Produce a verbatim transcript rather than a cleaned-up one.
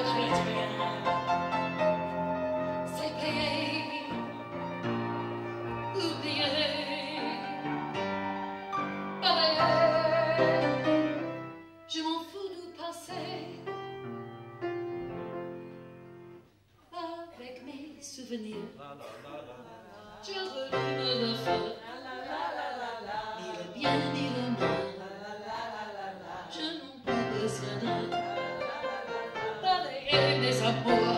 regrette rien. C'est payer, oublier, balayer. Je m'en fous du passé. Avec mes souvenirs, je rallume le feu. Ni le bien ni le mal, je n'ai pas besoin de balayer mes amours.